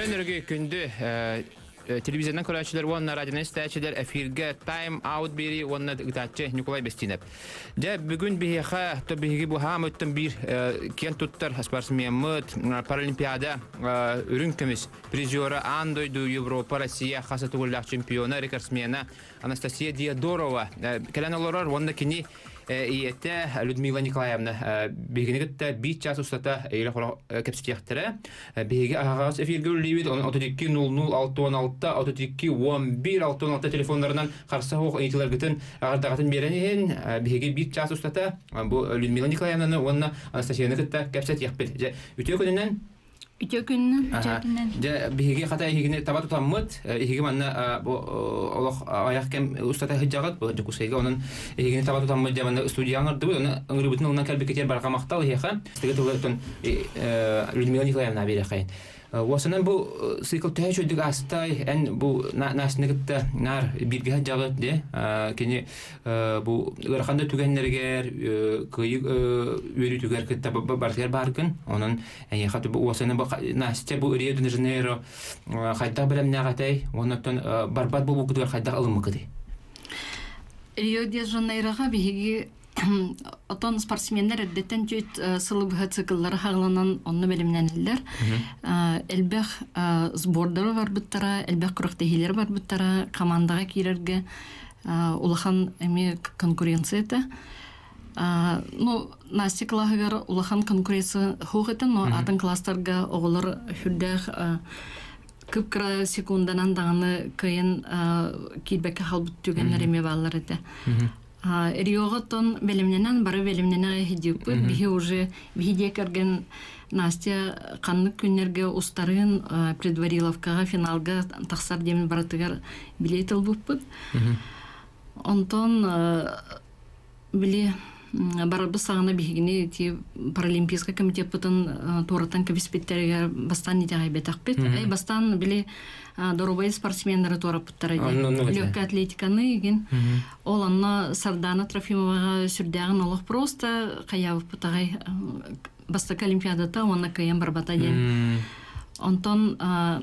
Önörgü gündü televizyondan kolayçılar onlar radyodan isteçiler efirge time out biri onlar gıdatçı Nikolay Bestinep. De bugün bir ha to bir bu hamıttın bir kent tuttar sportsmenmit paralimpiada ürünkemiz prizora Andoydu Avrupa Rusya hasatullah çempiyonu rekordsmeni Anastasia Diadorova kalanlar onda kini iyette Людмила Николаевна бегенегетте 1 час устата эйле хора кепстияхтара беге агас эфиргөл либит 32 00 616 32 11 616 телефонларынан карса хок эйтилер гытын агардагатын беренен беге 1 час устата бу Людмила Николаевна онна Анастасия Николаевна кепсет яхпет үтө күнүнөн Де биһиги хата ихигне табат таммыт ихиги манна бу олох аяк кем устата хыжагат бу жукусайга онун ихигне табат таммыт жаманда студияңырды бу аны ыңрыбытын онан келбекетер барга мактал ихе стеге толотон Людмила Николаевна берекай Wasn't bu cycle teşhüdük astay en bu nasnıgıtta nar birge hıjagat de kene bu ırkanda tügenlerger kıyık ürütüger kitta barger bargın onun yani hatı bu wasn't bu nasçe bu Rio de Janeiro hayta bilen nagatay ondan barbat bu kudur hayta alınma kıdı Rio de Janeiro'ga bihigi Oton sportsmenler edetten tüt sılıbı цикллары hağlanan onu bilimlenirler. Elbek sborları var buttara, elbek kuraqtehiler var buttara, komandaga kirerge ulahan emi konkurensiyete. Ну, Настя клагагар улахан конкуренция хоғытын, но атын класстарга оғылар хүрдәх кыпкыра секунданан дағаны кайын кирбекке халбыт түгенлер еме балар еді. Риоготон белемненен бары белемнене хидип бихи уже бихидекерген Настя канны күннерге устарын предвариловкага финалга тахсар демен баратыгар билет албыппыт. Онтон били барабыз сагына бихигине ти паралимпийский комитеттен торатан кебиспеттерге бастан нитагай бетакпет. Бастан били доробай спортсмендері торапыттар еді. Легкая атлетиканы еген. Ол анна Сардана Трофимоваға сүрдәғын олық просто қаябы бұтағай бастық олимпиадата оны кайын барбата ден. Онтон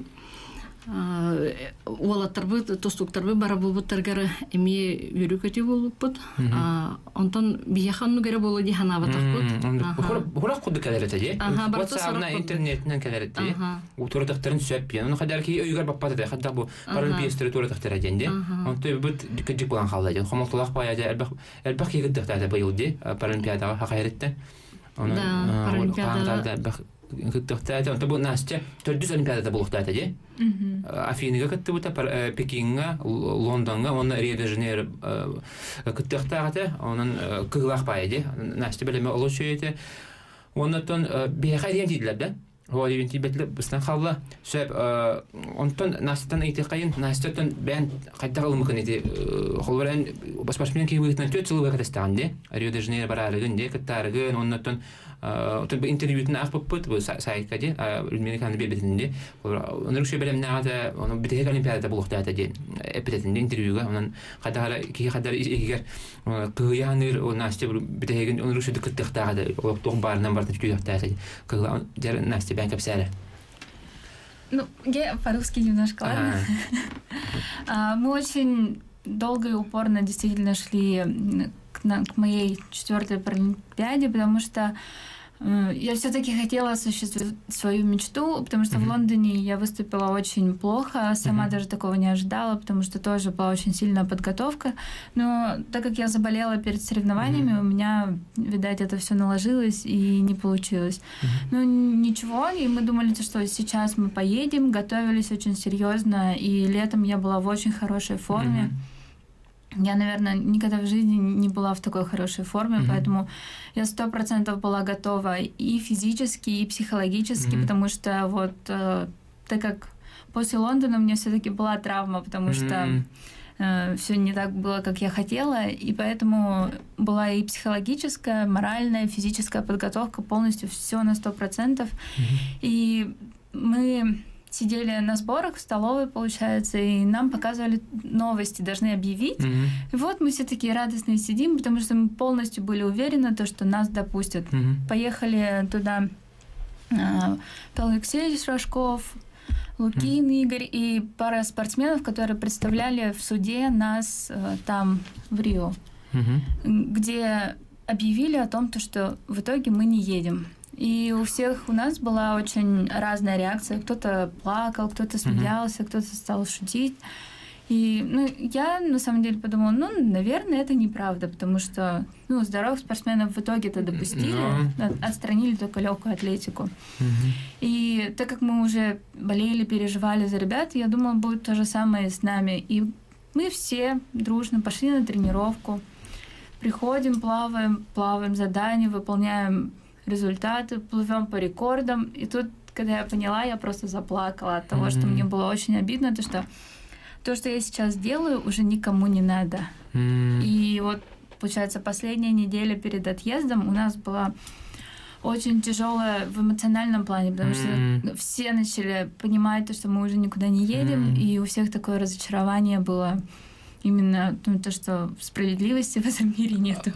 олаттарбы, тостуктарбы барабы бұттарғары әме үрі көте болып бұд. Онтон бияқанну гәрі болу дейхан абатақ бұд. Бұрақ құды кәлерді де? WhatsApp-на интернетінен кәлерді де? Туратақтарын сөп бен. Оны қадар ки өйгер баппады де. Қадда бұл паралимпиестері туратақтары ден де. Онты бұд күджік болан қалды де. Қомалтылақ баяды. Әлбақ кегіддіқтады бұйыл де. Паралимпиадаға хақайретті. Паралимпиадаға Кыттыктаата онто бу Настя 400 олимпиадада булуктаата же. Афинига кытты бута Пекинга, Лондонга, онна Рио де Жанейро кыттыктаата, онун кыглак байы. Настя белеме олошуйте. Оннотон бехай деген дидлер да. Ол ивенти бетле быстан халла. Сөп онтон Настядан итекайын, Настядан бен кайдагыл мүмкін еті. Холбаран баспашмен кейбігітінен 4 жылы бәкетестаған де. Рио де Жанейро барарыгын де, кыттарыгын, оннотон интервьютын ақпып бұд, бұл сайыққа де, Людмила бебетінде. Оныр үші біліміне ағада, оны бітек олимпиадада бұлықты ата де, әпететінде интервьюға. Онын кей қадар егер қығыяныр, ол Настя бітеген оныр үші дүкіттіқті ағада, оқтоғын барынан барды түкүйдіқті ата де. Қығыға Настя бән кәпсәрі. Ну, я по-русски немножко, ладно? Мы очень долго и упорно действительно шли к моей 4-й паралимпиаде, потому что я все-таки хотела осуществить свою мечту, потому что в Лондоне я выступила очень плохо, сама даже такого не ожидала, потому что тоже была очень сильная подготовка. Но так как я заболела перед соревнованиями, у меня, видать, это все наложилось и не получилось. Но ничего, и мы думали, что сейчас мы поедем, готовились очень серьезно, и летом я была в очень хорошей форме. Я, наверное, никогда в жизни не была в такой хорошей форме, поэтому я 100% была готова и физически, и психологически, потому что вот так как после Лондона у меня все-таки была травма, потому что все не так было, как я хотела, и поэтому была и психологическая, моральная, физическая подготовка, полностью все на 100%. И мы сидели на сборах в столовой, получается, и нам показывали новости, должны объявить. И вот мы все такие радостные сидим, потому что мы полностью были уверены, что нас допустят. Поехали туда Павел Алексеевич Рожков, Лукин, Игорь и пара спортсменов, которые представляли в суде нас там, в Рио, где объявили о том, что в итоге мы не едем. И у всех у нас была очень разная реакция. Кто-то плакал, кто-то смеялся, кто-то стал шутить. И я на самом деле подумала, наверное, это неправда, потому что здоровых спортсменов в итоге это допустили, отстранили только легкую атлетику. И так как мы уже болели, переживали за ребят, я думала, будет то же самое с нами. И мы все дружно пошли на тренировку, приходим, плаваем задания, выполняем результаты, плывем по рекордам. И тут, когда я поняла, я просто заплакала от того, что мне было очень обидно, то, что я сейчас делаю, уже никому не надо. И вот, получается, последняя неделя перед отъездом у нас была очень тяжелая в эмоциональном плане, потому что все начали понимать, что мы уже никуда не едем, и у всех такое разочарование было. Именно то, что справедливости в этом мире нету.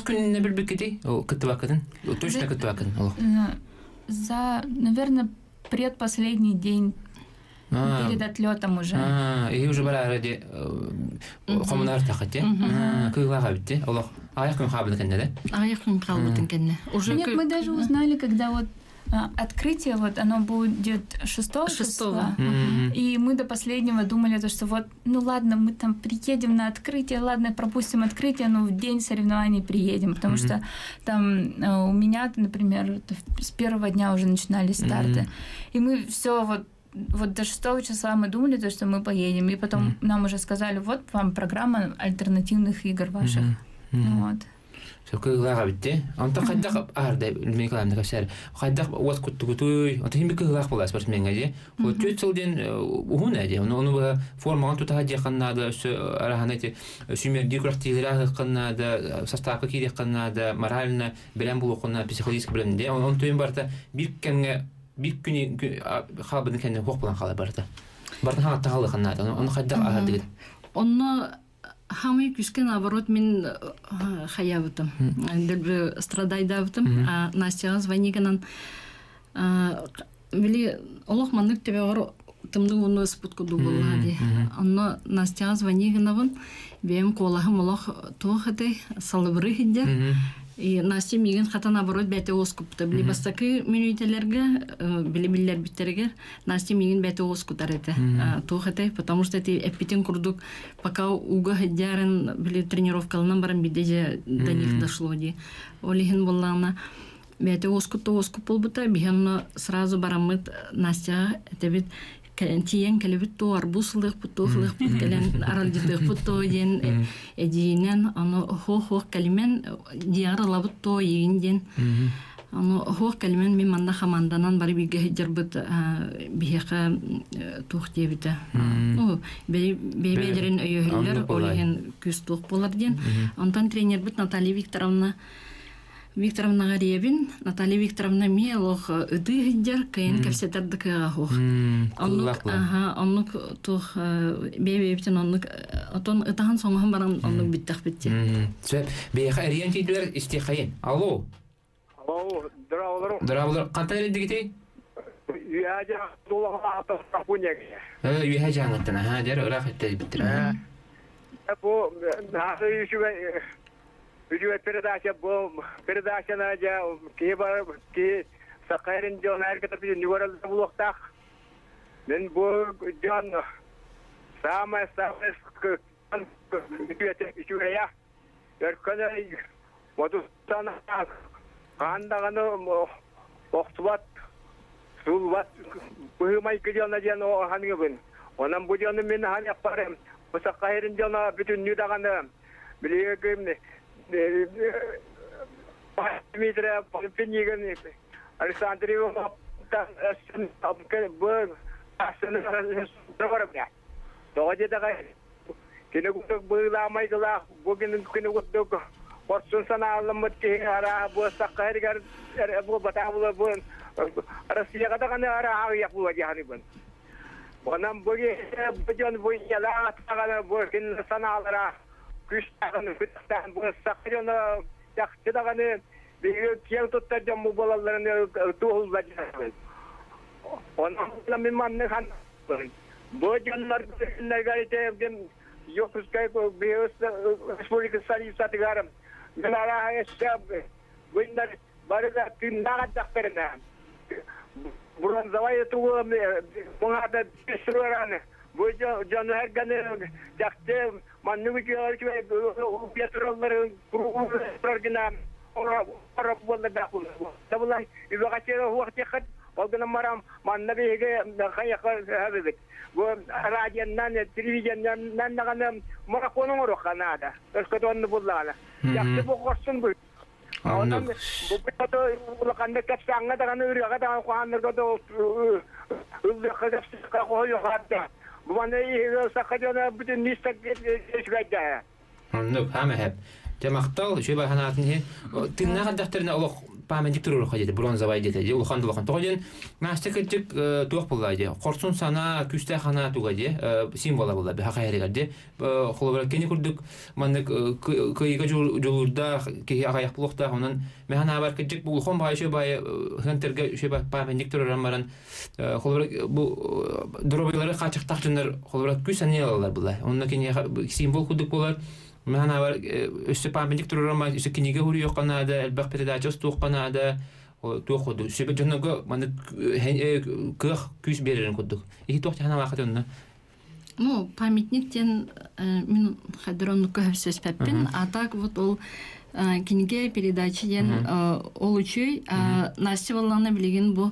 За, наверное, предпоследний день перед отлетом уже. И уже была ради коммунар тахате. Кыйлага битти. Аллах аяқын қабылы кенне, да? Аяқын қабылы кенне. Нет, мы даже узнали, когда вот открытие, вот оно будет 6 числа. И мы до последнего думали, что вот, ладно, мы там приедем на открытие, ладно, пропустим открытие, но в день соревнований приедем, потому что там у меня, например, с первого дня уже начинались старты. И мы все вот до 6 числа мы думали, что мы поедем, и потом нам уже сказали, вот вам программа альтернативных игр ваших. Вот. Кыйлага битти. Онта кайдак арда мекалам дагашар. Кайдак вот куттугуй. Онта хим кыйлак болас спортсменге же. Вот чөтсөлден уна же. Ону формадан тута жаканнада араханати сүмер дикурактилера каннада составка кире каннада морально белем булукуна психологический белемде. Он төйм барта бир күни хабын кенне хок булан кала барта. Барта хатта кала каннада. Ону кайдак арды. Онно хамы күскен наоборот мен хаябытым. Дәлбе страдайдабытым. Настяга звонигынан били Аллах маннык тебе ор тымды уну спутку дубулла ди. Анно Настяга звонигынан бем колахым Аллах тохаты салыбры хиддер. И Настя миген хата наоборот бәте оскупты. Били бастакы минуителерге, били биттерге Настя миген бәте оскутар это. Тохаты, потому что эти эпитен курдук пока уга хиддерен били тренировкалынан барам бидеже до них дошло ди. Олихин боллана бәте оскуп болбыта, биген сразу барамыт Настя это бит тиен келебит то арбуслык путохлык келен аралдык путо ден эдинен аны хох калимен диаралабыт то йинден аны хох калимен мен манна хаманданан бары биге хиджербит бихека тух дебите бебедерин өйөһүллөр олеген күстук болар ден антан тренер бит Наталья Викторовна Гаребин, Наталья Викторовна Мелох, дыгдер, каин кавсетардыка хох. Оннук тух бебептен оннук отон ытахан соңхан баран оннук биттах битти. Сөп, бейха эриен тейділер истехайын. Алло. Дыраулар. Қантай әлі дегітей? Үйәжі долаға атасына көнеге. Үйәжі аңыттына, дәрі ұрақ әттәді біттір. Бұл насы Видео передача на ки сакайрин жон әркетіп не көрілді бұл оқтақ. Мен бұл жон самай үшугея. Өркені модустан қандағаны оқтыбат, сұлбат, бұғымай кілжона жен оғанығы бұн. Онан бұл жоны мен хан яқпарым. Бұл сакайрин жона бүтін нүдағаны білеге көміне. Дмитрия Пениган, Александр Иванов, был Тоді дағай, кенегутық бұйла майдыла, бұгінің кенегуттық, орсын саналым мүткен ара, бұл саққа әргер, бұл батағылы бұл, Россияға дағаны ара ағияқ бұл әдіғаны бұл. Онан бұген бұйela атағаны бұл кенені саналыра, күштағаны, күттағаны, бұл сақырыны яқтыдағаны, бейгі кен тұттардан бұл балаларыны туғылға жағы. Онан мен манны қан Bojanlar negarite yokuskay ko bios respublika sari satgaram. Ganara esab. Winner barga tindaga dakterna. Buran zawaya tu mengada sesuarane. Bojo jan hergane dakte manuki ke petrol pergina ora bola dakul. Tabulai ibakachero wakti khat وقنا مرام ما النبي هي خيخ هذا وراجع نان تلفزيون نان نغنم مرا كونو مرو خنادا اسكتون بولالا يكتبوا قرصن بو أنا بقيتو لقنا كتسانغ دغنا يريغا دغنا خوان نغدو خدف كخو يغادا وانا سخجنا بدن نيستك شغادا نوب هامه جماعتال شو بهاناتن هي تنها دفترنا الله памятник туруру хадиде бронзовый дете улхан дулхан тоген настекетик туак булладе корсун сана күстэ хана тугаде символа була бе хакайрыгаде холобра кени курдук маннык кыйга жолурда ки агаяк булукта онун механа бар кечик булхон байшы бай хентерге шеба памятник туруран баран холобра бу дробойлары качыктак жөндөр холобра күсәне алалар була онун кени символ курдук булар Мана var üstü pampenik dururama üstü kiniga huriyor kanada elbaq передача туq kanada o tuqdu şebe jonago mana kıh küs берерин кудук. İki toqti hana vaqt önne. Ну, памятниктен мен хадронну көһөсөс пеппин, а так вот ол киниге передачадан ол үчүй Настя Валлана билеген бу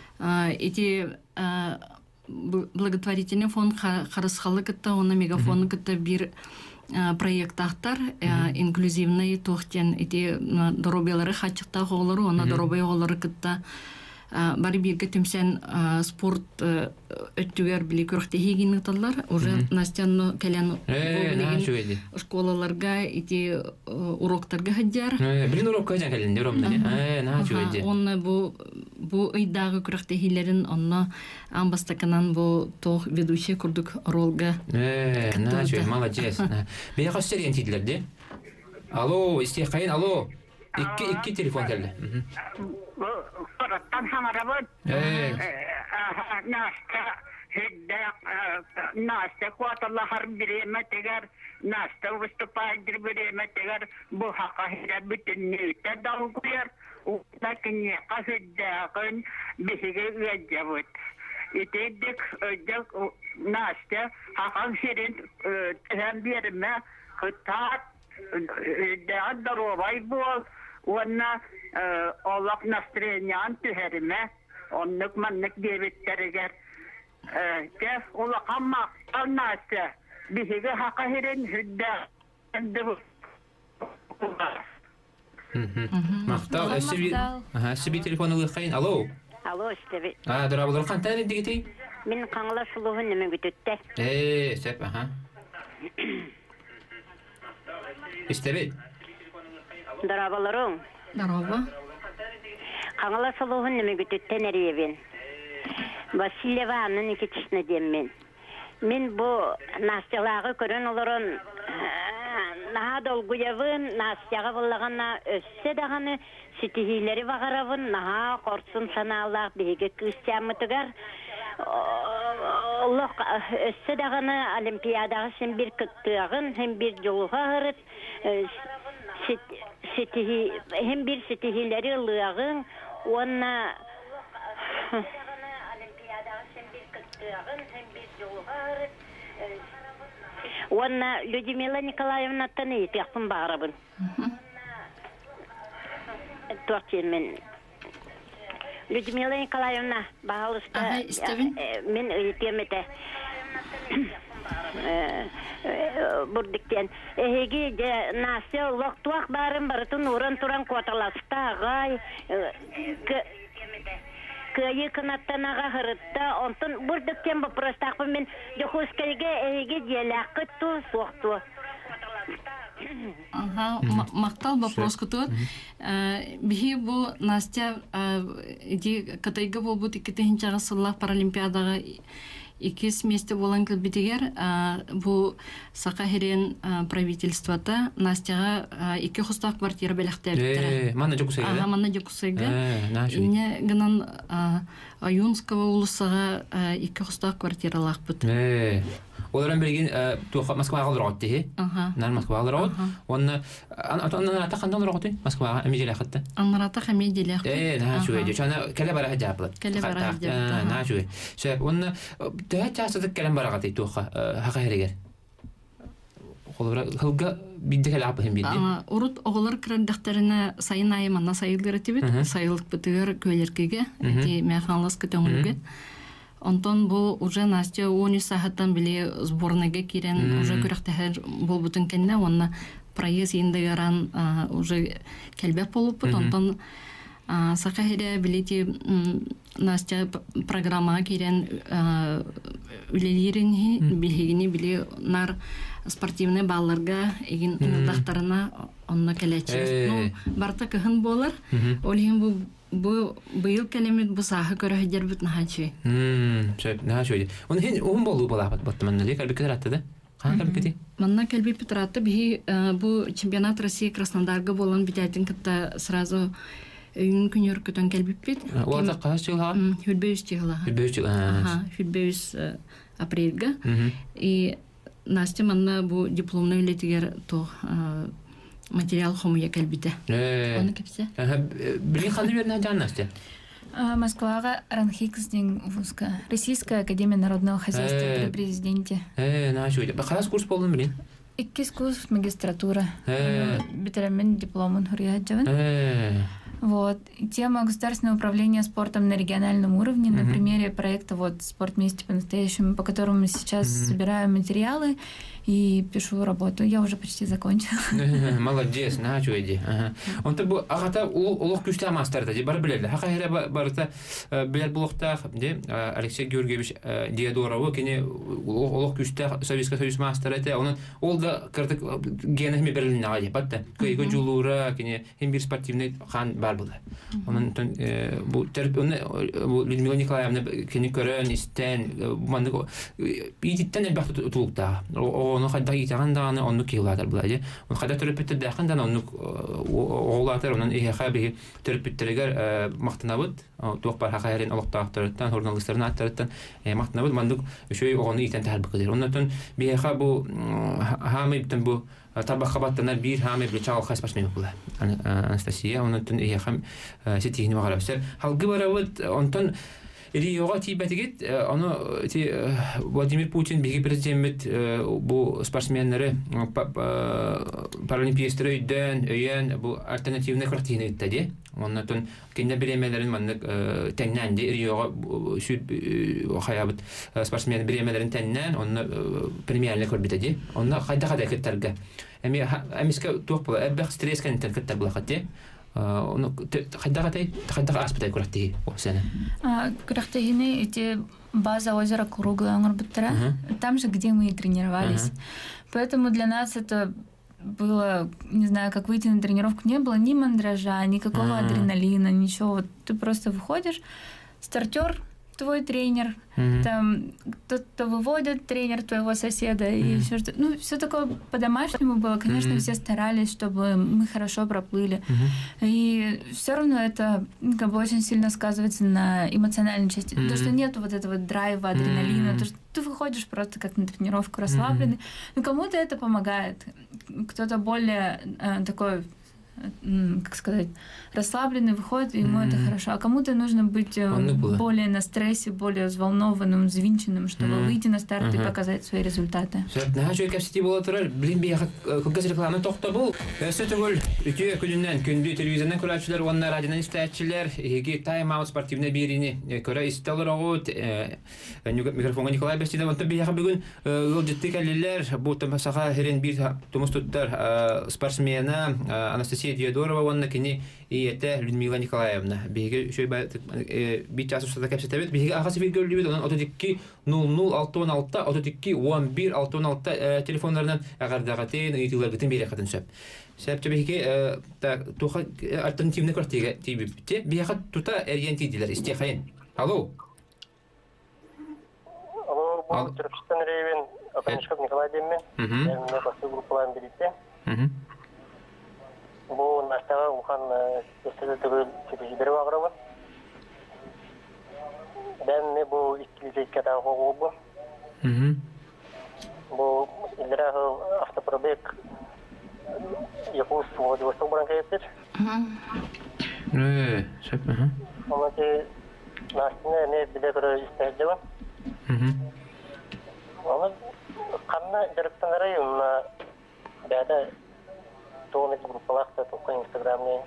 эти благотворительный фонд Харысхалыкта, оны мегафон кытта бир проекттахтар инклюзивный тухтен эти доробелары хачыкта голору она доробай голору кытта бары бирге түмсен спорт өттүгөр били көрөктегин таллар уже Настяны келен школаларга эти уроктарга хаджар билин урокка келен деромне на жойди он бу ыйдагы көрөктегилерин онно амбастаканан бу тох ведущий курдук ролга на жой молодец бе кастырын тидлерди алло истекайын алло iki telefon geldi. Korottan hamarabot. Nasta hidda nasta kuatallah harbireme tegar nasta vыступает bireme tegar bu haqa hida bütün neyte dalguyar. Lakin qasida qan bihige yajabot. İtedik ödek nasta haqa hirin hem birime kıtat da darovay bu Ona Allah настроениан түһәриме, оннык маннык дебеттерегер. Кеф ола камма алнасы биһиге хакаһирен хүддә. Мактал, әсби телефоны лыхайын. Алло. Алло, Стеби. Дорабылар кантаны дигети? Мин каңла шулуһун неме бүтүттә. Сеп, Стеби. Дарабаларың. Дараба. Каңла шулуһун неме бүтүттә нәриебен. Васильеваның икечне деммен. Мин бу Настялагы көрөн олорон Нахадол гуявын Настяга буллагана өссе даганы ситихилери багаравын наха корсун санаалак биге күстәмитгәр Аллах өссе даганы олимпиадага сен бир кыттыгын һәм бир жолга гырып ситихи һәм бир ситихилери лыгын онна олимпиадага сен бир кыттыгын һәм бир жолга гырып Онна Людмила Николаевна танıyıp yapın bağırabın. Tuğçemin. Людмила Николаевна bağlısta. Aha, istemin. Men öğretmete. Burdikten. Hegi de nasıl loktuak barın barıtın uğran turan kuatalasta gay. Кайы канаттанага хырытта, онтон бурдыктен бопростак мен Жохускайга эге диалакы ту соқту. Мактал вопрос кутут. Бихи бу Настя иди катайга бу бут икете хинчага сыллах паралимпиадага 2 месте болан кілбетігер бұл сақа херен правительствота Настяға 2 құстақ квартира бәліқті әбіттірі. Мана жокусайга? Ага, мана жокусайга. Ине гынан Аюнского улысыға 2 құстақ квартира лақ бұд. Оларан берген Москваға алыр ауытты, хе? Нар Москваға алыр ауыт. Онна ата қандан алыр ауытты? Москваға әмеделі ақытты? Анарата әмеделі ақытты. На шуе. Жана кәлі бара жабылы. Кәлі бара жабылы. На шуе. Сөйіп, онна тәйт жасыдық кәлім бара қатай туыққа хақа әрегер. Хылға бидді кәлі апы хем бидді? Урут оғылар кірандақтарына сайын айыманна сайылдыр әтебет. Сайылық бұтығыр көйлеркеге. Мәханлас көтөңіліге. Онтон бұл уже Настя 10 сағаттан біле сборныға керен уже көріқтәхер бұл бұтын кәнне, онна проезд ендігеран уже кәлбәк болып бұд. Онтон сақа хере білеті Настя программа керен үлелерін білгені біле нар спортивный балларға еген ұңылдақтарына онна кәләтші. Барта кіхін болар, олеген бұл быйыл кәлемет бұл сағы көрі өйдер бұт нағачы. Нағачы өйде. Оны хен оғын болу бола бәтті маннали кәлбі кәдір атты да? Қан кәлбі кәді? Манна кәлбі петр атты. Бұл чемпионат России Краснодарғы болан бітәйтін кітті сразу үйін күнер күтін кәлбі пет. Оларда қағас чығылға? Хүлбеуіз чығылға. Хүлбеуіз чығылға. Хүлбеуіз апрельға. И Настя манна бұл дипломны өлетігер тоқ материал хомуя кәлбіті. Оны кәпсе? Білген қанды берін әдіған Настя? Москваға Ранхиксден вузка. Российская академия народного хозяйства при президенте. Нашу өйді. Қағас курс болдың білін? 2 курс магистратура. Бітіремен дипломын хұрия жауын. Вот. Тема государственного управления спортом на региональном уровне на примере проекта «Спорт вместе по-настоящему», по которому сейчас собираю материалы и пишу работу. Я уже почти закончила. Молодец, начу иди. Он то был агата улуг күштә мастарда, ди бар беләләр. Хакыйра барта беләр булыкта, ди Алексей Георгиевич Диадоров, кине улуг күштә Советский Союз мастары ите. Ол да кырдык генеме берилгән ага, батта. Көйгө жулура, кине һәм бир спортивный хан бар булды. Onun bu Людмила Николаевна кине көрән истән, манды идиттән әлбәттә тулукта. Onu kadar itiran da onu kiladır buladı. Onu kadar törpütte dakın da onu oğlatır onun ihhabi törpütteler mahtnabut. Tuğ par hakayerin oluqtaqtırdan jurnalistlerin attırdan mahtnabut manduk şöy onu iten tahbıqdır. Ondan bir ihha bu hamibten bu tabaqabatlar bir hamib çal xas başmıyor bula. Anastasiya ondan ihha sitihni mağarabsar. Halqı baravut ondan Риога тибетигит, оно ти Владимир Путин биги президент бу спортсменнери паралимпиялисттер өйдөн бу альтернативный картина иттеди. Оннан кинде биремелерин мандык тенненди Риога сүт хаябыт спортсмен биремелерин теннен, онны премьерлик көрбитеди. Онна кайда кеттерге. Эмиске тук була, эбек стресс кенттен кеттер була хатти. Оны қайдаға аспытай күрәттегі сені? Күрәттегіне эти база озера круглая ангар. Там же, где мы и тренировались. Поэтому для нас это было, не знаю, как выйти на тренировку, не было ни мандража, никакого адреналина, ничего. Вот ты просто выходишь, стартер, твой тренер, там кто-то выводит, тренер твоего соседа, и все, что... Ну, все такое по-домашнему было. Конечно, все старались, чтобы мы хорошо проплыли. И все равно это как бы очень сильно сказывается на эмоциональной части. То, что нет вот этого драйва, адреналина, то, что ты выходишь просто как на тренировку расслабленный. Но кому-то это помогает. Кто-то более такой, как сказать, расслабленный выходит, и ему это хорошо. А кому-то нужно быть более на стрессе, более взволнованным, взвинченным, чтобы выйти на старт и показать свои результаты. Нахажу капсити бола турар, блин бия кылгыз рекламаны токто бул. Сөтөгөл үтү күнүнөн күндү телевизордон көрөчүлөр, онна радионан истечилер, эги тайм-аут спортивный бирини көрө истелер огут. Микрофонго Николай Бестиде онто бия бүгүн ылжытты келелер, бу тамсага херен бир тумустуттар спортсмена Анастасия Диадорова онна кини и это Людмила Николаевна. Биге шөй бит часу сата кепсетебет. Биге агасы бир көрүлүбүт. Онан 32 00 616 32 11 616 телефондарынан агардагатын үйтүлөргүтүн бере катын сөп. Сөп биге та туха альтернативный квартира тибипте. Биге тута эргентидилер истехайын. Алло. Алло. bu Türkistan Reyven Atanışkov Nikolay Demmen. Ben de başka gruplarla birlikte. Bu Nastaga Uhan sesede tügül tügülleri var. Ben de bu ikili kata hoğubu. Bu ilra автопробег Якутск Владивосток бранкетtir. Şep. Ama ki Nasti'ne ne bile göre isterdi var. Ama kanna direkten arayayım na bada tonet grupalakta topla Instagram'ne.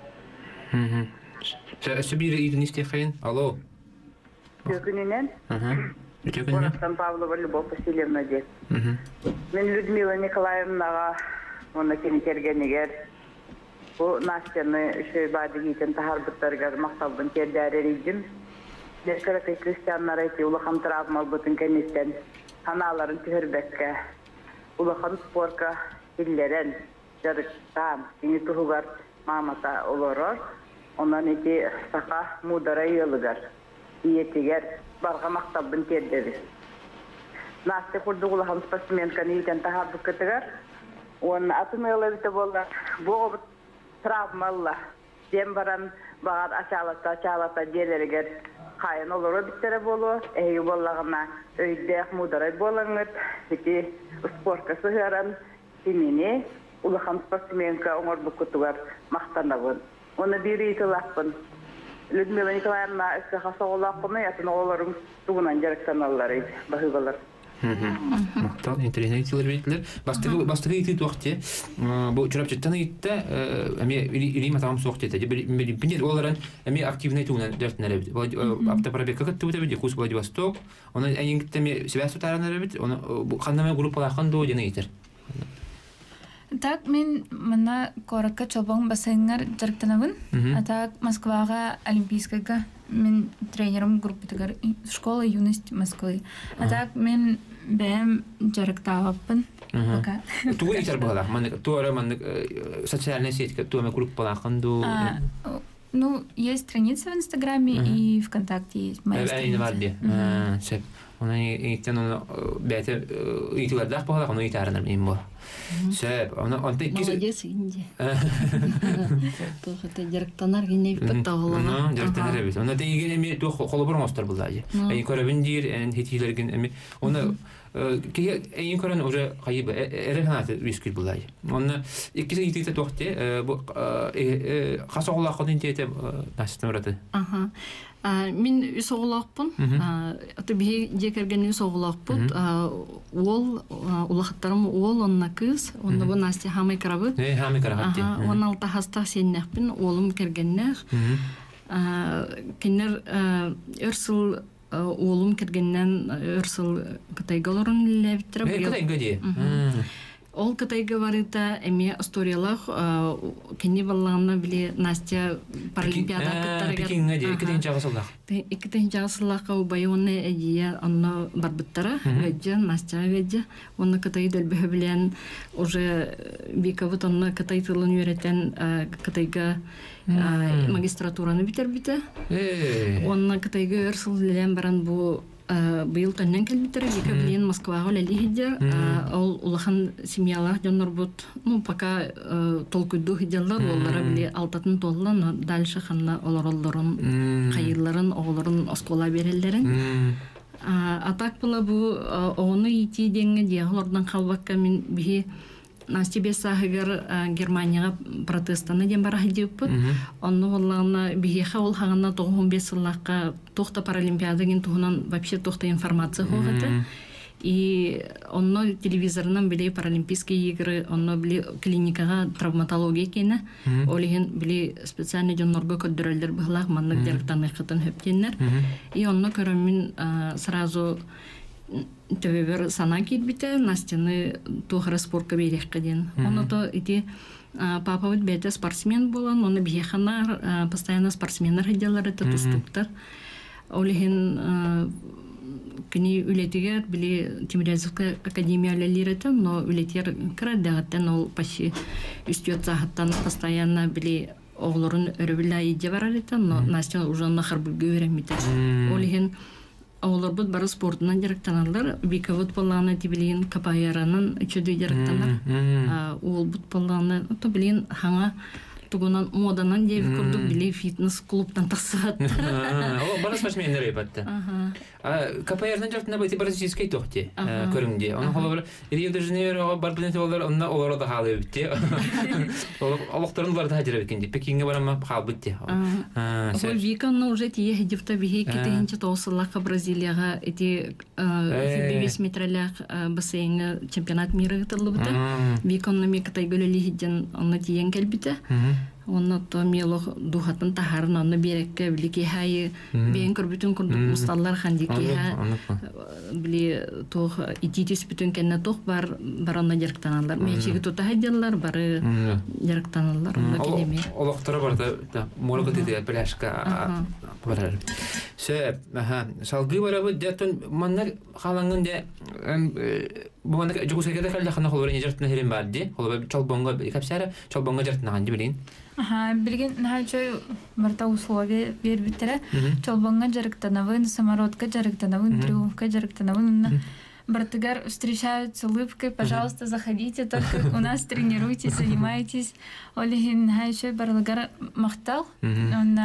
Sebir idin isteyken. Alo. Türkününen. Türkününen. Orastan Pavlova Любовь Васильевна diye. Ben Людмила Николаевнаға оны кенекергенегер. Bu Nastya'nı badı giyten taharbıtlargar maqtalbın terdereriydim. Deskarate Kristiyanlar eti ulaqan travmal bıtın kenisten hanaların tühürbekke. Ulaqan sporka hilleren jarıktan seni tuhugar mamata oloror. Ondan eti saqa mudara yılıgar. İyetiger barga maqtalbın terderi. Nastya kurdu ulaqan sportsmenkan giyten taharbıtkıtıgar. Onun atımıyla bite bollar. Bu travmalla. Dem baran bağır açalata dereriger kayın olur bitere bolu. Eyi bollağına öydek mudaray bolanır. Biti sportka sıhıran kimini ulaqan sportsmenka oңor bukutugar maqtanabın. Onu biri itilaqpın. Людмила Николаевна ысыға соғылақпыны ятын оларың туғынан жарықтаналары бағығалар. Мактал интернеттер бетлер. Бастыгы итит вакытта бу чурапчаттан итте эми илим атам соқты эте. Бинер оларан эми активный туган дәртләре бит. Автопробег кытты бит Якутск Владивосток. Оны эңиктеме связь тутараннар бит. Оны бу кандаме группалар кандо дена итер. Так мен мына коракка чолбоң бассейнер жарыктанабын. Так Москвага олимпийскага мен тренерым группатыгар школа юность Москвы. Так мен бэм жарыктабаппын. Пока. Тугу итер бала. Мен туара мен социальная сеть, туама группалар кандо. Ну, есть страница в Инстаграме и ВКонтакте есть моя страница. Сеп. Ona iten onu bete itilerler pahalı onu iterler miyim bu? Sep onu tek Молодец инде. Тохта жарыктанар гине бит тагылына. Жарыктанар бит. Onu da yine mi to kolabor master buldayı. Ay korabin dir en hetilergin emi onu ki en koran oje kayıp erhanat riskli buldayı. Onu ikisi itite tohte bu kasağla kadın tete nasıl öğretti? Aha. Min üsoğulaqpın. Ata bir jekergen üsoğulaqpın. Ol ulaqtarım ol onna kız. Onda bu Nastya hamay karabı. Hamay karabı. Ona alta hasta sennaqpın. Olum kergenler. Kinner örsül olum kergenden örsül kıtaygaların levittirip. Kıtayga diye. Ол кытайга барыта эми историялах кенни балларына биле Настя паралимпиада кыттарыга Пекинге де икиден жагысылак. Икиден жагысылакка байоны эдия анна барбыттара гаджа Настя гаджа оны кытай дөлбө билен уже бикабыт анна кытай тылын үйрөтен кытайга магистратураны битербите. Онна кытайга өрсүл билен баран бу быйыл төннен келбитер ика билен Москвага лелиһидер ол улахан семьялар жоннорбут ну пока толкуйду хидерлар оллара биле алтатын толлан дальше ханна олороллорун кайырларын оголорун оскола берелдерин атак була бу оны ити денге диалордан калбакка мен бихи Настя бесахыгар Германияга протестаны дем бара хидиппут. Онны воллана бихеха ол хагана 15 сыллакка тохта паралимпиадагин тухунан вообще тохта информация хогаты. И онно телевизорынан биле паралимпийские игры, онно биле клиникага травматология кене. Олиген биле специальный жоннорго көддөрөлдөр быхлак маннык жарыктаны хытын хөптеннер. И онно көрөмүн сразу төбөр сана китбите Настяны тухара спортка береккеден. Оны то ити папа вот бете спортсмен болан, оны биханар постоянно спортсменнер хидялар это тустуктар. Олиген кини үлетигер били Тимирязевская академия лирeten, но үлетер крадагаттан ол почти үстөт сааттан постоянно били оглорун өрөбүлө ийде баралетен, но Настя уже нахар бүлгө өремите. Олиген оларбыт бары спортынан жарыктаналар. Вика футболланы тибилин капаяранын үчөдү жарыктанар. Ол футболланы то билин хаңа тугунан моданан деп курдук биле фитнес клубтан тасат. О, бара спортсмендер епатты. КПР-дан жартына бити бразильский тохти көрүңдү. Аны холор Рио-де-Жанейро бар билет олар онда олар да халы битти. Алыктарын бар да хажыр бекенди. Пекинге барама хал битти. Ол Виканы уже тие хедифта бихи кетенче тоосыллакка Бразилияга эти 5 метрлях бассейн чемпионат мира гытылыбыта. Виканы мекатай гөлөли хиден аны тиен келбите. Онна то мелох духатын тахарын аны берекке билики хай бен көрбүтүн курдук мусталлар хандики ха били тох ититис бүтүн кенне тох бар аны жарыктаналар мечиги тута хадялар бары жарыктаналар онда келеме олоктора барда морготы де пляшка барар се салгы барабы дятын маннар халангын де бу маннар жугусайга калда хана холорын жартына херен барды холор чалбонго капсара чалбонго жартына ганды билин Билген нахачой марта условия вербитера чолбонга жарыктанавын, самородка жарыктанавын, триумфка жарыктанавын. Братыгар встречают с улыбкой, пожалуйста, заходите, только у нас тренируйтесь, занимайтесь. Олегин нахачой барлагар махтал, он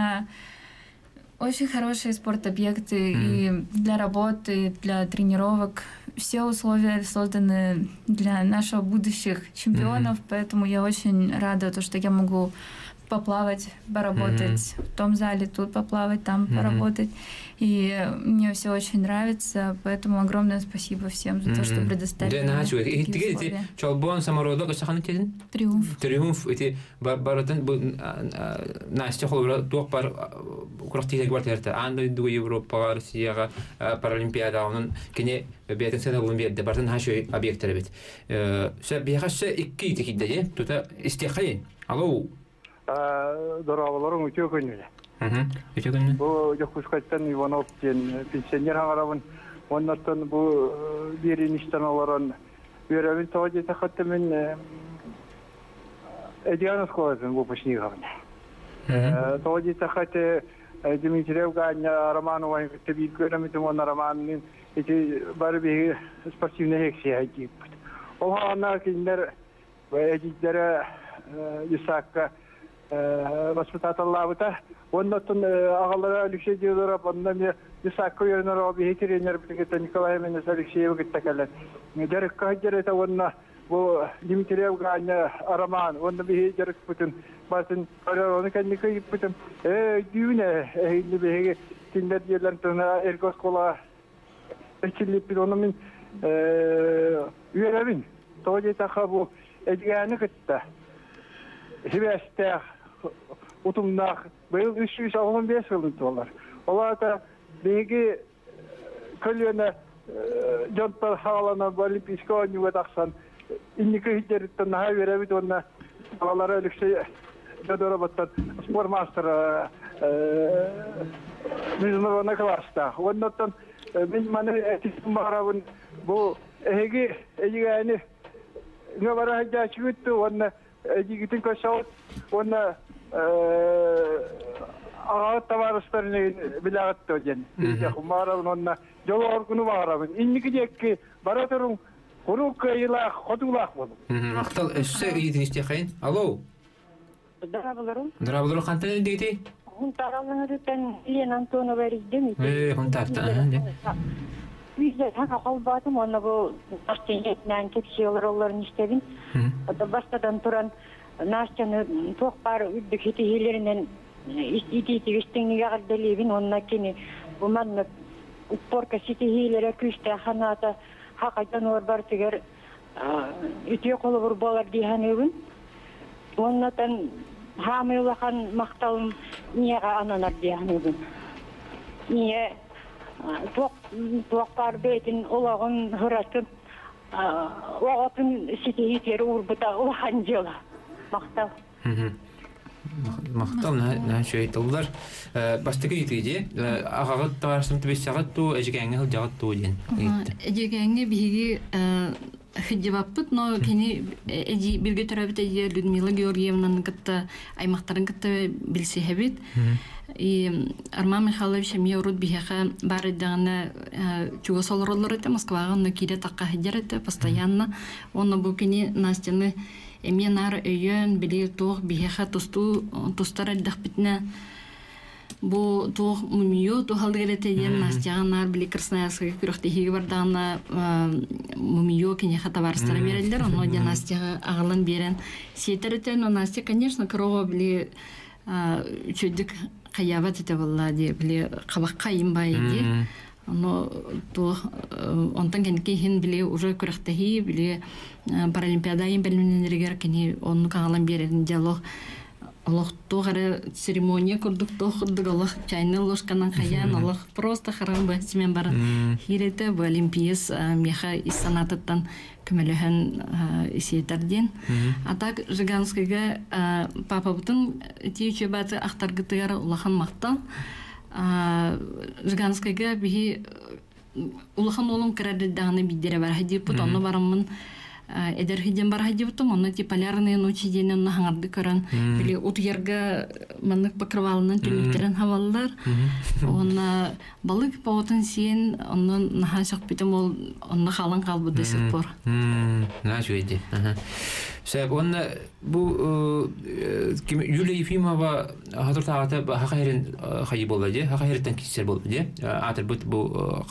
очень хорошие спортобъекты и для работы, и для тренировок. Все условия созданы для наших будущих чемпионов, поэтому я очень рада, что я могу поплавать, поработать в том зале, тут поплавать, там поработать. И мне все очень нравится, поэтому огромное спасибо всем за то, что предоставили такие условия. Чолбон, самородок, саханы тезин? Триумф. Триумф. Эти баратын Настя холбра туох бар курактиге бартерте. Анда ду Европа, Россияга, Паралимпиада, онун кене бетен сена Олимпиада бартын хашой объекттер бит. Се бияхасы 2 текидде, тута истехай. Алло. Дорабаларың өте көңілі. Өте көңілі? Бұл Якушкаттан Иванов ден пенсионер аңырабын. Оннаттан бұл береништан оларын веревін тоғады тақатты мен Эдианов қоласын бұл пашни ғавын. Тоғады тақаты Дмитриев ғанья Романова табит көрімітім оны Романның бары бегі спортивный хексия айтып. Ол ғанна кейіндер әдеттері Исаакка воспитателлабыта. Оннаттан ағалара Алексей Дедоров, онна мен Исаакка үйерінер оби тренер бітігетті Николай Менес Алексеев кеттекелі. Дәрікка хаджареті онна бұл Дмитриев ғанья Роман, онна бейі дәрік бүтін. Басын оны кәннекі еп бүтін. Дүйіне әйінді бейі тіндер дерлерін тұна әргос қола әчіліп бір оны мен үйеревін. Тоғды таққа бұл әдігәні күтті. Хибәстәқ, ұтымнақ, бұл 365 жылын туалар. Оларда бейгі көліне жонтар хағалана олимпийскі ойынуға тақсан, иннекі хиттеріттен наға верәбіт онына олары Алексей Дедороваттан спортмастер международный класста. Оннаттан мен маны әтісім бағарабын бұл әйгі әйні не бара хаджачы өтті, онына Егитин көшауыт, оны ағағыт таварыстарыны білағытты өден. Мағарабын, онына жол оргыны бағарабын. Иннекі декке бара тұрың, құруқ қайылақ, қодулақ болу. Мақтал, өсі үйетін істе қайын? Алло? Дұрабылырым. Дұрабылырым қантан өндегеті? Құнтаралың үріттен Елен Антонова әріздем. Құнтарты, Үйде тақа қалбадым, оны бұл Настенетінен кепсиялар оларын істебін. Бастадан тұран Настяны тоқ бар үдді кетігелерінен ити-ити-ити-гістіңіге ғадделебін, онына кені бұманны ұппорка сетігелері күшті қаната хақайдан ор бар тегер үте қолы бұр болар дейхан өбін. Оннатан хамылақан мақталым неға ананар дейхан өбін. Не тоқпар бетін олағын ғыратып, оғатын сетігетері ұрбыта ұлған жела. Мақтал. Мақтал, на шөй айтылдар. Бастығы етіде, ағағыт тағарсым түбес сағат ту, әжігәңі ғыл жағыт ту ден. Әжігәңі бігі хиддибаппыт, но кени бирге төрөбүт эди Людмила Георгиевнанын кытта аймактарын кытта билсехебит. И Арман Михайлович мне урут бихеха бары дагана чуга солоролор это Москвага, но кире такка хидер это постоянно. Он бу кени Настяны эме нар өйөн били тох бихеха тустар дахпитне. Бу тох мумию то халдерете ем Настяга нар били Красноярская күрөхтеги бардагана мумию кени хатаварстар берелдер, но де Настяга агалан берен сетерете, но Настя, конечно, крого били чудик хаябат это влади били кабакка имбай ди. Но то онтан кенкихин били уже күрөхтеги били паралимпиада имбелменнергер кени он кагалан берен диалог. Аллах тогара церемония курдук тохудук Аллах чайны ложканан хаян Аллах просто харам ба симен бар хирете бу олимпиас меха из санататтан көмөлөһөн исиеттерден. А так Жиганскайга папа бутун тиюче баты ахтаргытыгар улахан мактан. Жиганскайга бихи улахан олум кирады даганы биддере бар хади пут онно барамын эдер хиден бар хади бутум онно ти полярные ночи денен нахарды көрөн били утьерга маннык покрывалынан түлүктерен хаваллар. Онна балык повотун сиен онно нахашак битем ол онно халан калбы до сих пор. Нач үйди. Себеп онна бу Юлия Ефимова хатыртаата хакайрын хайы болду же, хакайрыттан кисер болду же. Атыр бу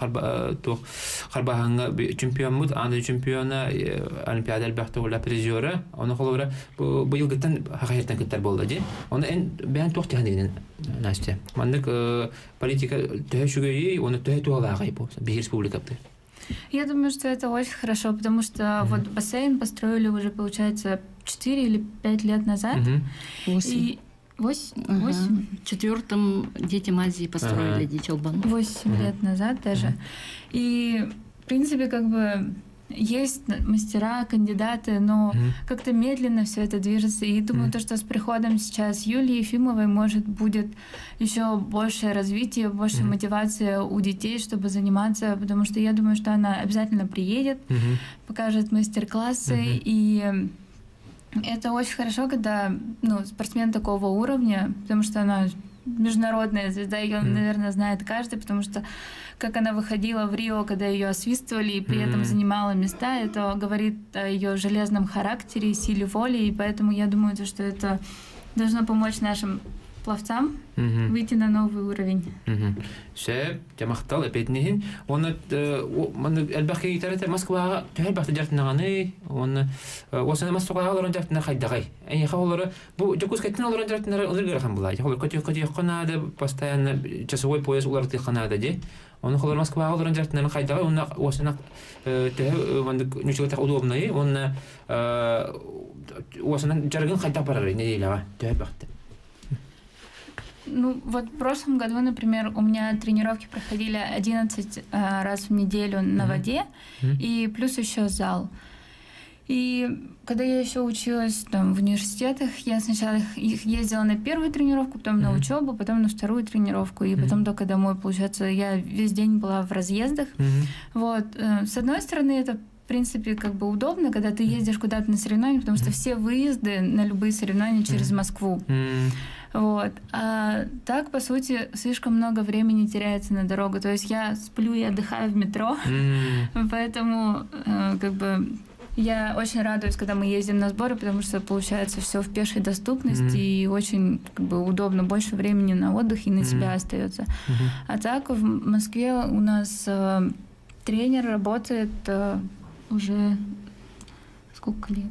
карбаханга чемпионмут, аны чемпиона Олимпиада бахты ола призера, оны холора бу йылгыттан хакайрыттан кеттер болду же. Оны эн бен тохтан деген Настя. Мандык политика төшүгөй, оны төтуалагай бу Бир республикапты. Я думаю, что это очень хорошо, потому что вот бассейн построили уже, получается, 4 или 5 лет назад. 8. 8? В 4-м детям Азии построили Дичелбан. 8 лет назад даже. И, в принципе, как бы есть мастера, кандидаты, но как-то медленно все это движется. И думаю, то, что с приходом сейчас Юлии Ефимовой, может, будет еще большее развитие, больше мотивация у детей, чтобы заниматься, потому что я думаю, что она обязательно приедет, покажет мастер-классы, и это очень хорошо, когда спортсмен такого уровня, потому что она международная звезда, ее, наверное, знает каждый, потому что как она выходила в Рио, когда ее освистывали и при этом занимала места, это говорит о ее железном характере, силе воли, и поэтому я думаю, что это должно помочь нашим пловцам выйти на новый уровень. Шеп, жамахтал эпетнехин, оны элбахи гитарата Москвага төһөлбахты жартынаганы, оны осына Москвага олорун жартына хайдагай. Эне хавлары бу Жакускайттан олорун жартына олоргер хан булай. Хавлар көтө постоянно часовой пояс улар тыханада же. Оны холор Москвага олорун жартына хайдагай, оны осына төһө мандык нучугата удобный, оны осына жаргын хайдап барар неделяга төһөлбахты. Вот в прошлом году, например, у меня тренировки проходили 11 раз в неделю на воде, и плюс еще зал. И когда я еще училась там в университетах, я сначала их ездила на первую тренировку, потом на учебу, потом на вторую тренировку, и потом только домой. Получается, я весь день была в разъездах. Вот. С одной стороны, это в принципе как бы удобно, когда ты ездишь куда-то на соревнования, потому что все выезды на любые соревнования через Москву. Вот. А так, по сути, слишком много времени теряется на дорогу. То есть я сплю и отдыхаю в метро, поэтому как бы я очень радуюсь, когда мы ездим на сборы, потому что получается все в пешей доступности и очень как бы удобно, больше времени на отдых и на себя остается. А так в Москве у нас тренер работает уже сколько лет?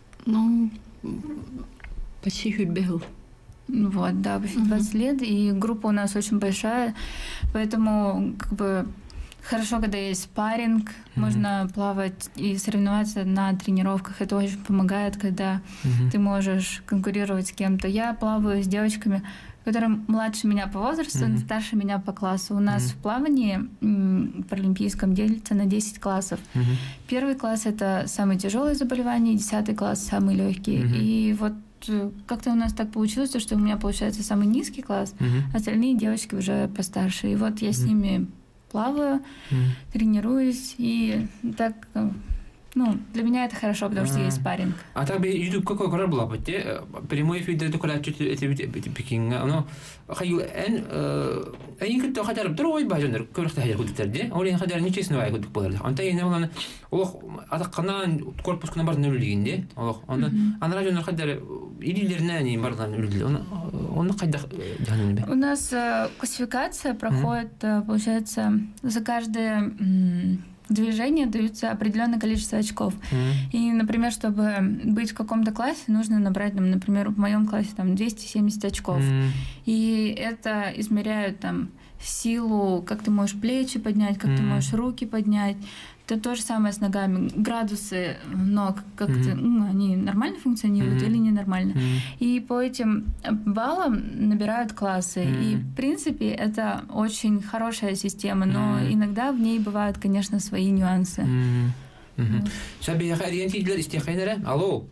Почти бегал. Вот, да, почти 20 лет, и группа у нас очень большая, поэтому как бы хорошо, когда есть спарринг, можно плавать и соревноваться на тренировках. Это очень помогает, когда ты можешь конкурировать с кем-то. Я плаваю с девочками, которые младше меня по возрасту, старше меня по классу. У нас в плавании паралимпийском делится на 10 классов. Первый класс — это самые тяжелые заболевания, 10 класс — самые легкие. И вот как-то у нас так получилось, что у меня получается самый низкий класс, остальные девочки уже постарше. И вот я с ними плаваю, тренируюсь, и так для меня это хорошо, потому что есть спарринг. А так бы YouTube какой кораб была бы, прямой эфир до такого эти пекинга, но хай эн кто хотя бы другой бажанер, кто хотя бы терде, он хотя не честно вай куда было. Он тайны он атакканан корпус кына бар нөллигинде, он ранжер хотя идилерне не бардан нөллиг. Он кайда жанында. У нас классификация проходит, получается, за каждое движение даются определенное количество очков. И, например, чтобы быть в каком-то классе, нужно набрать, например, в моем классе 270 очков. И это измеряют силу, как ты можешь плечи поднять, как ты можешь руки поднять. Это то же самое с ногами. Градусы ног, как они нормально функционируют или ненормально. И по этим баллам набирают классы. И, в принципе, это очень хорошая система, но иногда в ней бывают, конечно, свои нюансы. Алло.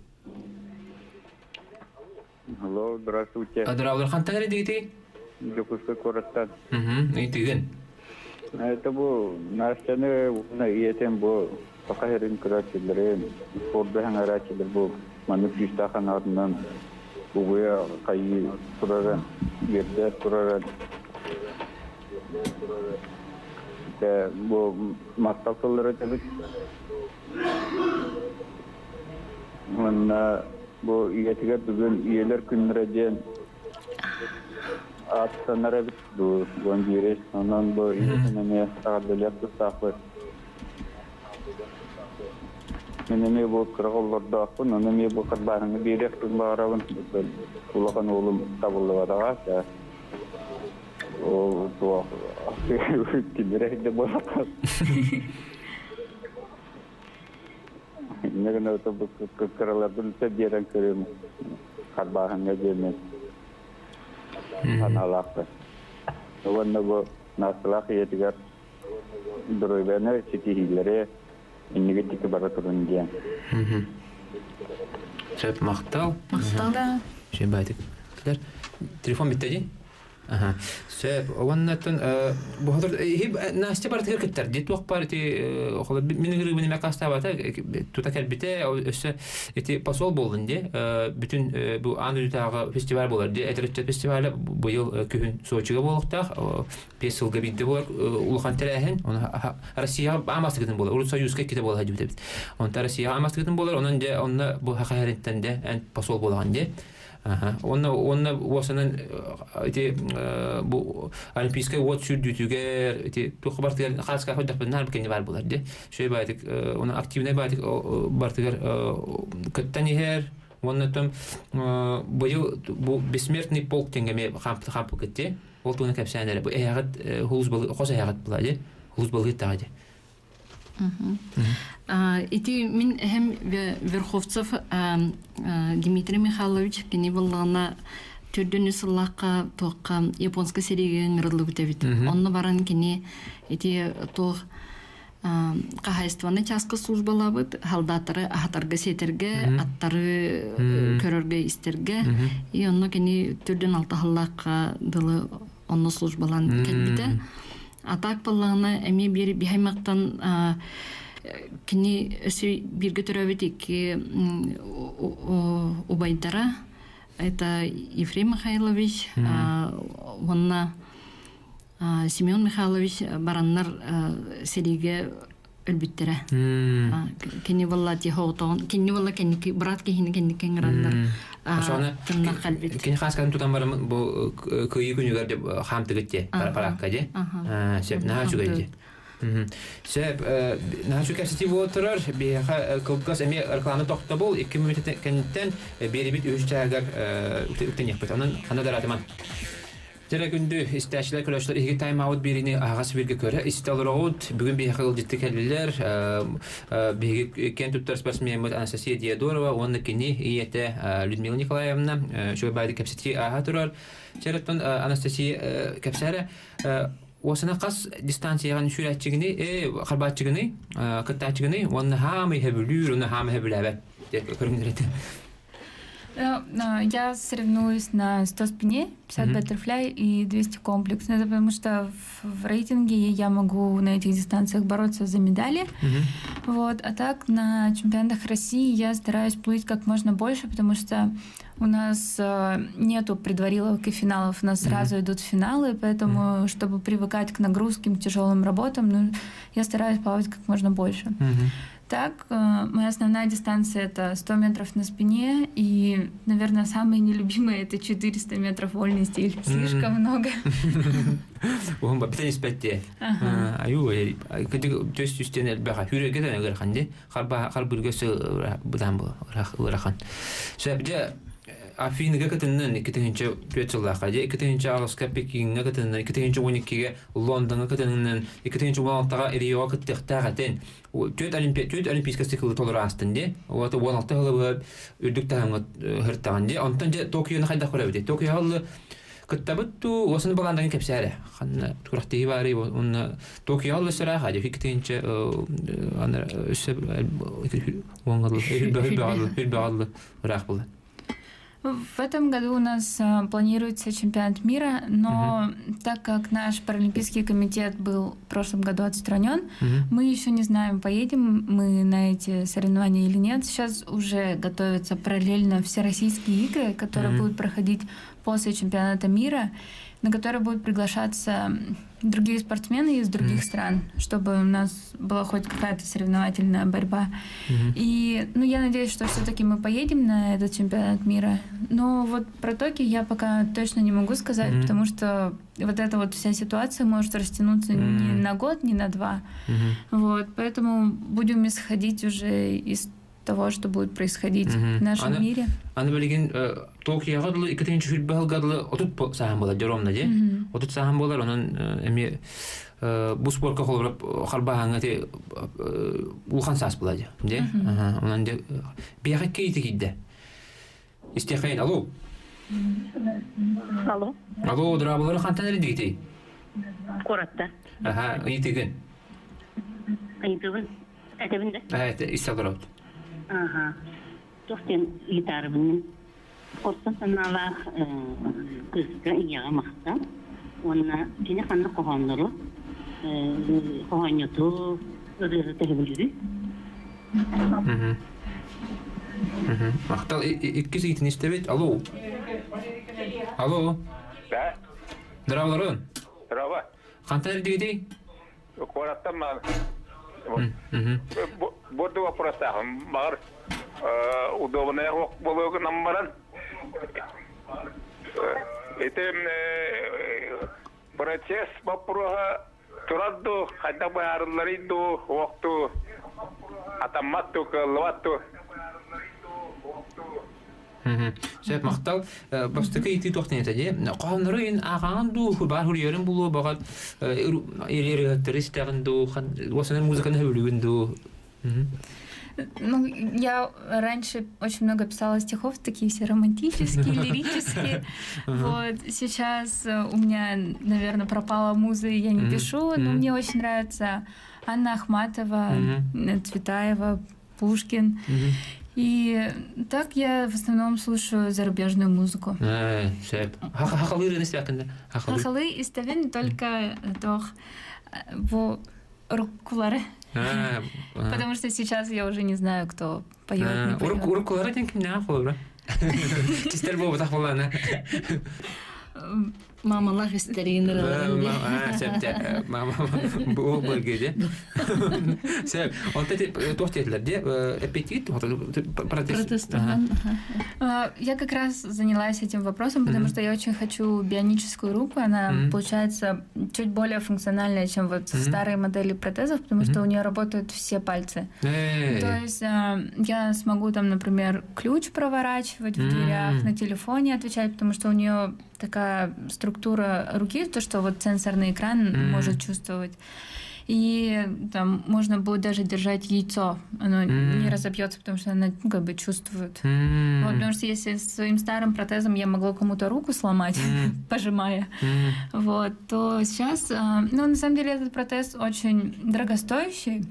Алло, здравствуйте. Здравствуйте. Жокусты Коростан. Итиген. Это был Настяны на етем был Пакахерин Крачилерен, Фордаханарачилер был Мануфистаханарнан, Уя Каи Сураран, Ердер Сураран. Это был Мастакулератович. Он был Етигар Дуган Елер Кунраден. Атсанара бит ду гонжирес анан бо ине саадалят сафы менеме бо кыргылларда акын анеме бо кырбарны берек барабын улахан улум табылды бара о то кидерек де болат негена то бо кыралардын себерен көрөм кырбарны жеме Analakta. Wan nabo nasalak yetigar droibana citi hilare ini ketika baraturun dia. Saya maktal. Да. Şey baytık. Telefon bitti ji? Aha. Söp wannatın bu hazır hep nasıl barıtır ketler. Dit vaqt barıtı xolab min gırı min maqastaba ta tutakal bite o öse eti pasol bolunca bütün bu Andrutağı festival bolar. Etretçet festivali bu yıl köhün Soçiga boluqta 5 yılga bitti bolar. Ulğan telahen ona Rusiya amastıgın bolar. Rus Soyuzga kete bolar hadi bit. Onda Rusiya amastıgın bolar. Onun bu haqarinten de en pasol bolğan de. Aha. Onda wasının bu Olimpiskaya wat sürdütüger toqbartgan xaska hodapnar biken var bular de. Şöy baytık onun aktivne baytık bartıgar kattani her onnatam bu besmertный полк теңгеме хампы кетти. Ол туна капсандар. Bu ayağıt huluz bol qoz ayağıt buladı. Huluz bol gitdi. Ити мен hem Верховцев Дмитрий Михайлович кини булгана төрдүнү сыллакка тоққа японска сериген рыдлы бүтөбүт. Онны баран кини ити тоқ кахайстваны часка службалабыт, халдатары ахатарга сетерге, аттары көрөргө истерге. И онны кини төрдүн алты халлакка дылы онны службалан кетбите. Атак баллана эми бери бихаймактан кини өсү бирге төрөбүт убайдара. Это Ефрем Михайлович, онна Семен Михайлович бараннар сериге өлбүттөрө. Кини балла тихотон, кини балла кини брат кини кеңрандар. Ошоны кини хаскан тутан бар бу көйү күнүгөр деп хамтыгытте паракка же. Сеп на чугайже. Сеп на чугайсе воторар беха кылгас эми реклама токто бол 2 минут кенттен берибит үчтагар үтенек бет. Аны даратыман. Тера күндү истәчләр көрәшләр иге тайм-аут берини агас бирге көрә исталроут бүген бехил дитте келдиләр беге кентуттар спортсмен Анастасия Диадорова онны кини иете Людмила Николаевна шой байды капсити ахатурар Череттон Анастасия капсара осына қас дистанцияған сүрәтчигини харбатчигини кыттачигини онны хамы хебүлүр онны хамы хебүләбәт көрүнгөрөт. Я соревнуюсь на 100 спине, 50 баттерфляй и 200 комплекс. Это потому что в рейтинге я могу на этих дистанциях бороться за медали. Вот. А так на чемпионатах России я стараюсь плыть как можно больше, потому что у нас нету предвариловок и финалов, у нас сразу идут финалы, поэтому, чтобы привыкать к нагрузким, к тяжелым работам, я стараюсь плавать как можно больше. Так, моя основная дистанция — это 100 метров на спине, и, наверное, самые нелюбимые — это 400 метров вольный стиль. Слишком много. Угумба битен спетте. Аю, төс үстен элбага хүрегет энегер ханде. Хар бүргөсө будан бу рахан. Шабжа Афиныга кытыннан 2-нче жылларга, 2-нче агыстка Пекинге кытыннан, 2-нче 12-ге Лондонга кытыннан, 2-нче 16-га Риога кыттыктагатен. Төт олимпийский циклы толерастынде. Вот 16 жылы үрдүк тагы хыртаганде. Онтон же Токионы кайда көрөбүдө. Токио кыттабытту осын баландан кепсәре. Ханна турактыгы бары, он Токио сыра хаҗа 2-нче аны үсеп оңгылы рах булды. В этом году у нас планируется чемпионат мира, но так как наш паралимпийский комитет был в прошлом году отстранен, мы еще не знаем, поедем мы на эти соревнования или нет. Сейчас уже готовятся параллельно всероссийские игры, которые будут проходить после чемпионата мира, на которые будут приглашаться другие спортсмены из других стран, чтобы у нас была хоть какая-то соревновательная борьба. И я надеюсь, что все-таки мы поедем на этот чемпионат мира. Но вот про Токио я пока точно не могу сказать, потому что вот эта вот вся ситуация может растянуться не на год, не на 2. Вот, поэтому будем исходить уже из того, что будет происходить в нашем мире. Аны билген Токиога дылы 2-нче футболгадылы отут сахан болар, жоромна же. Отут сахан болар, онун эми бу спортка колуп харбаганга те улхан сас булады, же. Онун же бияга кейти кидде. Истехайн, алло. Алло. Алло, драбылар хантанери дигити. Коратта. Итеген. Айтыбын. Этебинде. Истагырат. Тохтен гитарабын. Корсан саналах кызга ияга макта. Онна жине ханна кохондору. Кохоньоту өдөрөтөбүлүрү. Мактал иккиси итин истебет. Алло. Алло. Да. Здравларын. Здраво. Кантер дигити? Кораттан Борду вопроса. Бар удобная болого намбаран. Это процесс вопроса турадду хадда барларидду вакту атаматту калватту. Шәп мактал бастыкы ити тохтенете же. Канрын аганду бар хурьерин булу багат эрертеристегенду, осанын музыканы хөлүгүндү. Я раньше очень много писала стихов, такие все романтические, лирические. Вот. Сейчас у меня, наверное, пропала муза, и я не пишу, но мне очень нравится Анна Ахматова, Цветаева, Пушкин. И так я в основном слушаю зарубежную музыку. Хахалы рыныстякында. Хахалы истевен только тох в рукулары. Потому что сейчас я уже не знаю, кто поет. Рукулары тен кимне ахолра? Чистер бу так болгана. Мамалар истеринер. Мама бу бөлгеде. Сәп, онта тохтетлерде аппетит, протест. Я как раз занялась этим вопросом, потому что я очень хочу бионическую руку. Она получается чуть более функциональная, чем вот старые модели протезов, потому что у нее работают все пальцы. То есть я смогу там, например, ключ проворачивать в дверях, на телефоне отвечать, потому что у нее такая структура руки, то, что вот сенсорный экран может чувствовать. И там можно будет даже держать яйцо. Оно не разобьется, потому что оно как бы чувствует. Вот, потому что если с своим старым протезом я могла кому-то руку сломать, пожимая, вот, то сейчас... на самом деле этот протез очень дорогостоящий.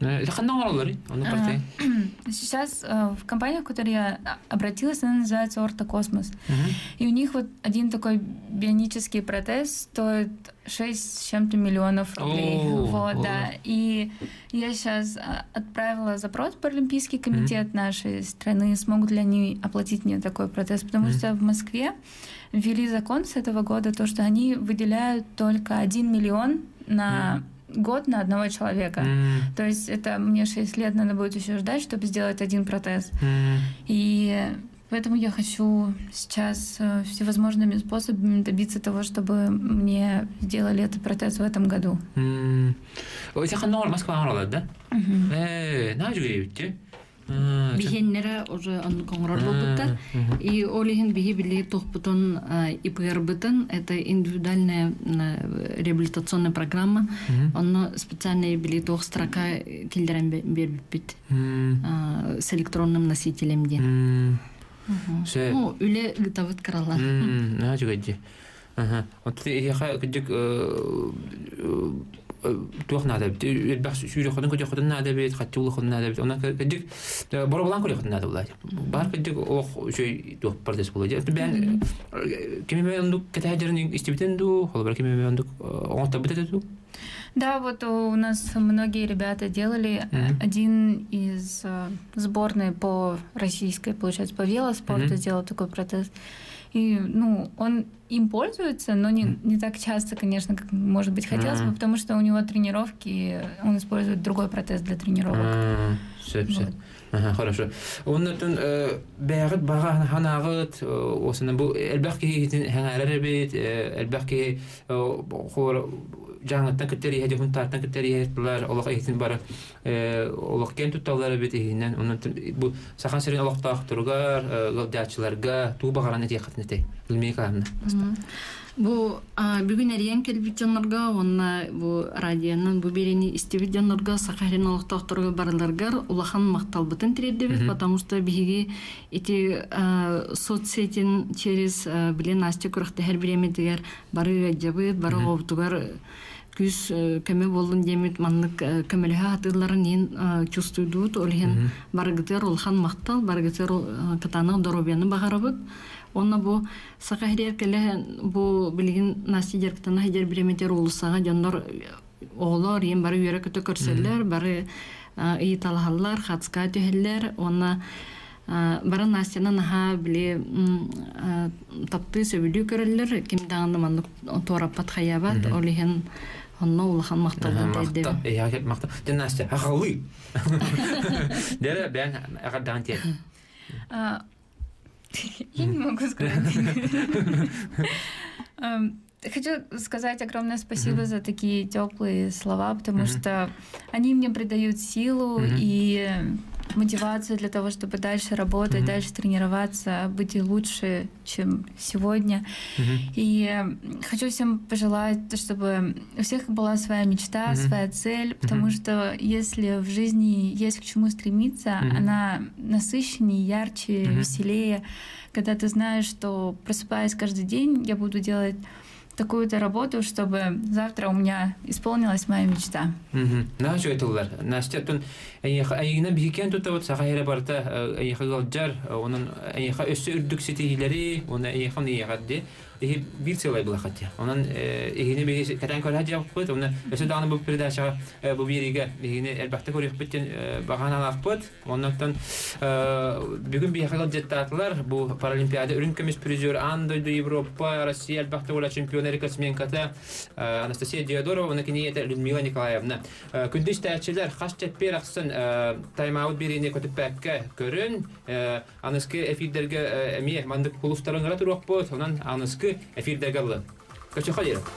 Сейчас в компании, в которой я обратилась, она называется Ортокосмос. И у них вот один такой бионический протез стоит 6 с чем-то миллионов рублей. Вот, да. И я сейчас отправила запрос в Паралимпийский комитет нашей страны, смогут ли они оплатить мне такой протез, потому что в Москве ввели закон с этого года, то, что они выделяют только 1 миллион на год на одного человека. То есть это мне 6 лет надо будет еще ждать, чтобы сделать один протез. И поэтому я хочу сейчас всевозможными способами добиться того, чтобы мне сделали этот протез в этом году. Ой, это Москва, да? Бихеннере уже он конроллобута, и олихин бихи били тохпутон ИПРБТН, это индивидуальная реабилитационная программа, он специально били тох строка килдерен бербит с электронным носителем. Ну, үле гытавыт карала. Нажугади. Вот я кадик тух надо. Бах сүйрө ходун көдө ходун надо бит, хаттуулу ходун надо бит. Она кадик боробалан көрө ходун надо булат. Бар кадик ох шөй тух процесс болот. Ben кеме ондук катаджерин истибитенду, холбар кеме ондук онта битету. Да, вот у нас многие ребята делали. Один из сборной по российской, получается, по велоспорту сделал такой протез. И, ну, он им пользуется, но не так часто, конечно, как, может быть, хотелось бы, потому что у него тренировки, он использует другой протез для тренировок. Все. Хорошо. Он бәрәт бага ханагыт, осына бу элбәкки хәңәләр бит, элбәкки хор жаңаттан кеттери хәҗә хунтартан кеттери хәтләр, Аллаһ әйтен бар. Аллаһ кен тутталары бит иһиннән, оннан бу сахан сирен Аллаһ тахтыргар, гылдачыларга ту багараны тиякатны билмей калны. Бу бүгүн эриен келбитжаннарга, онна бу радионун бу берени истибитжаннарга сахарин алыктактырга барларгар улахан макталбытын тиреддебит, потому что биги эти соцсетин через билен Настя куракта һәр биреме дигәр бары җабыт, бары оптугар күз көмө болун демит маннык көмөлһә атыларын ин чувствуйдут, олген баргытыр улахан мактал, баргытыр катаны доробияны багарабыт. Онна бу сахария келе бу билгин Настя директана һәҗәр биреметер улусага жаннар оглар ен бары йөрәк көтө көрсәләр, бары италһаллар, хатска төһәлләр, онна бары Настяны наһа биле тапты сөбүлү көрәлләр, кимдән маннык торапат хаябат, олеген онна улахан макталган дәйде. Я мактал. Дә Настя, хагылы. Дәре бән агадан тә. Я не могу сказать. Хочу сказать огромное спасибо за такие теплые слова, потому что они мне придают силу и мотивацию для того, чтобы дальше работать, дальше тренироваться, быть лучше, чем сегодня. И хочу всем пожелать, чтобы у всех была своя мечта, своя цель, потому что если в жизни есть к чему стремиться, она насыщеннее, ярче, веселее, когда ты знаешь, что, просыпаясь каждый день, я буду делать такую-то работу, чтобы завтра у меня исполнилась моя мечта. На что это лар? Настя, тон, айна бикен тут вот сахайра барта, айха галджар, он айха өсө үрдүк сетилери, он айха не ягадди. И бирцелай была хотя. Он ихне би катан кол хаджа пот, он өсө даны бу передача бу бириге ихне элбәттә көрүп биттен баганалар пот. Оннан бүгүн би галджаттатлар бу паралимпиада үрүн көмүс призер Андо Европа, Россия элбәттә ула чемпионы космен ката Анастасия Диодорова, она киниета Людмила Николаевна. Күндүз тәчеләр хашчат пераксын тайм-аут бирине көтүп бәккә көрүн. Аныскы эфирдерге эмие мандык кулуфтарын гара турак пот, онан аныскы эфирдеге алды. Көчө халер.